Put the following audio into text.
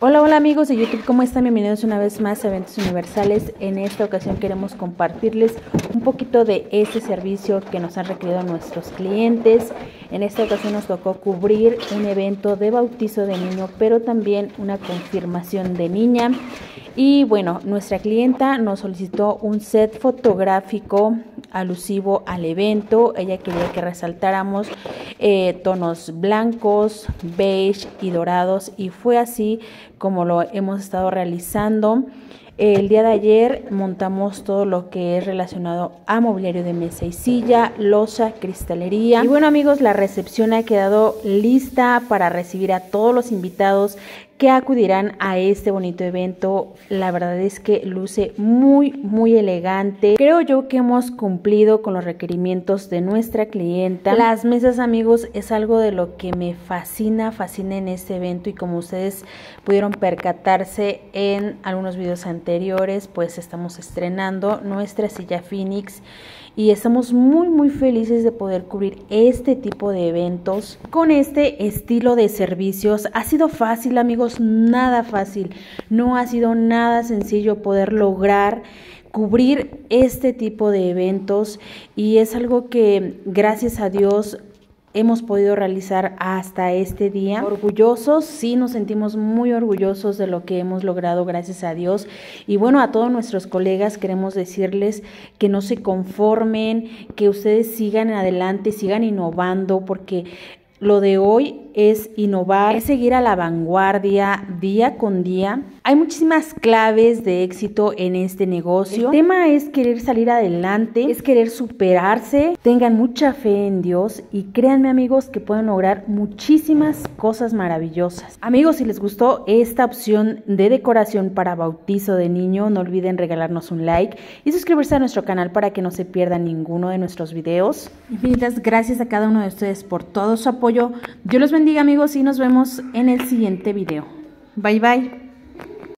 Hola amigos de YouTube, ¿cómo están? Bienvenidos una vez más a Eventos Universales. En esta ocasión queremos compartirles un poquito de este servicio que nos han requerido nuestros clientes. En esta ocasión nos tocó cubrir un evento de bautizo de niño, pero también una confirmación de niña. Y bueno, nuestra clienta nos solicitó un set fotográfico alusivo al evento. Ella quería que resaltáramos tonos blancos, beige y dorados, y fue así como lo hemos estado realizando. El día de ayer montamos todo lo que es relacionado a mobiliario de mesa y silla, loza, cristalería. Y bueno amigos, la recepción ha quedado lista para recibir a todos los invitados que acudirán a este bonito evento. La verdad es que luce muy elegante. Creo yo que hemos cumplido con los requerimientos de nuestra clienta. Las mesas, amigos, es algo de lo que me fascina en este evento, y como ustedes pudieron percatarse en algunos videos anteriores, pues estamos estrenando nuestra silla Phoenix y estamos muy felices de poder cubrir este tipo de eventos con este estilo de servicios. Ha sido fácil, amigos, nada fácil, no ha sido nada sencillo poder lograr cubrir este tipo de eventos, y es algo que gracias a Dios hemos podido realizar hasta este día. Orgullosos, sí, nos sentimos muy orgullosos de lo que hemos logrado, gracias a Dios. Y bueno, a todos nuestros colegas queremos decirles que no se conformen, que ustedes sigan adelante, sigan innovando, porque lo de hoy es innovar, es seguir a la vanguardia día con día. Hay muchísimas claves de éxito en este negocio. El tema es querer salir adelante, es querer superarse. Tengan mucha fe en Dios y créanme, amigos, que pueden lograr muchísimas cosas maravillosas. Amigos, si les gustó esta opción de decoración para bautizo de niño, no olviden regalarnos un like y suscribirse a nuestro canal para que no se pierdan ninguno de nuestros videos. Infinitas gracias a cada uno de ustedes por todo su apoyo. Dios los bendiga, amigos, y nos vemos en el siguiente video. Bye.